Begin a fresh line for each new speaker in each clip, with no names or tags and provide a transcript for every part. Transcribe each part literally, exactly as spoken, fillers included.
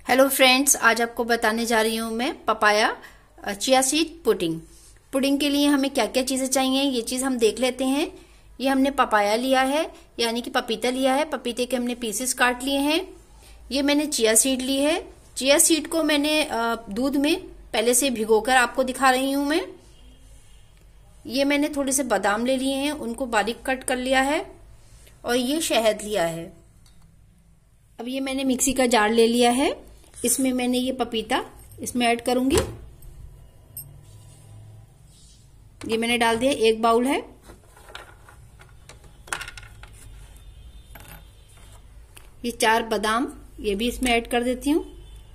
Hello friends, आज आपको बताने जा रही हूँ मैं papaya chia seed pudding. Pudding के लिए हमें क्या क्या चीजें चाहिए ये चीज हम देख लेते हैं। ये हमने पपाया लिया है, यानी कि पपीता लिया है। पपीते के हमने पीसेस काट लिए हैं। ये मैंने चिया सीड ली है। चिया सीड को मैंने दूध में पहले से भिगोकर आपको दिखा रही हूँ मैं। ये मैंने थोड़े से बादाम ले लिए हैं, उनको बारीक कट कर लिया है। और ये शहद लिया है। अब ये मैंने मिक्सी का जार ले लिया है। इसमें मैंने ये पपीता इसमें ऐड करूंगी। ये मैंने डाल दिया, एक बाउल है। ये चार बादाम ये भी इसमें ऐड कर देती हूँ।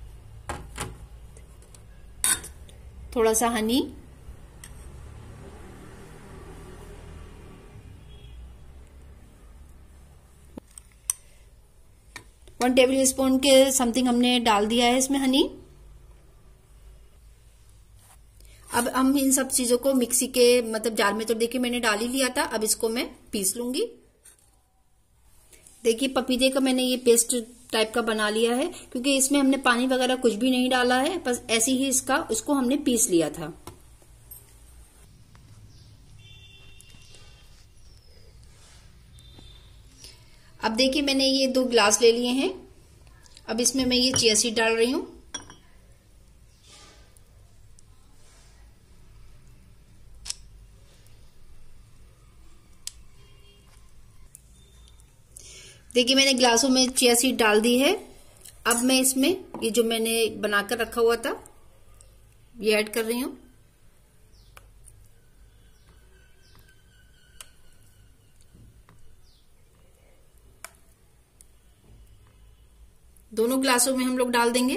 थोड़ा सा हनी, वन टेबल स्पून के समथिंग हमने डाल दिया है इसमें हनी। अब हम इन सब चीजों को मिक्सी के मतलब जार में तो देखिए मैंने डाल ही लिया था। अब इसको मैं पीस लूंगी। देखिए पपीते का मैंने ये पेस्ट टाइप का बना लिया है, क्योंकि इसमें हमने पानी वगैरह कुछ भी नहीं डाला है, बस ऐसे ही इसका इसको हमने पीस लिया था। अब देखिए मैंने ये दो ग्लास ले लिए हैं। अब इसमें मैं ये चिया सीड डाल रही हूं। देखिए मैंने ग्लासों में चिया सीड डाल दी है। अब मैं इसमें ये जो मैंने बनाकर रखा हुआ था ये ऐड कर रही हूं। दोनों ग्लासों में हम लोग डाल देंगे।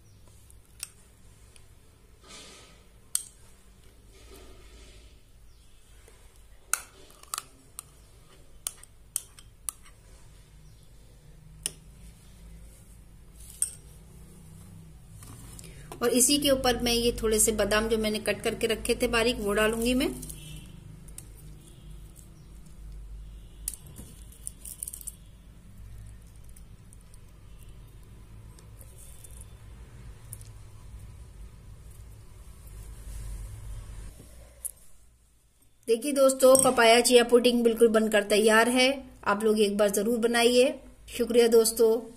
और इसी के ऊपर मैं ये थोड़े से बादाम जो मैंने कट करके रखे थे बारीक, वो डालूंगी मैं। देखिए दोस्तों, पपाया चिया पुडिंग बिल्कुल बनकर तैयार है। आप लोग एक बार जरूर बनाइए। शुक्रिया दोस्तों।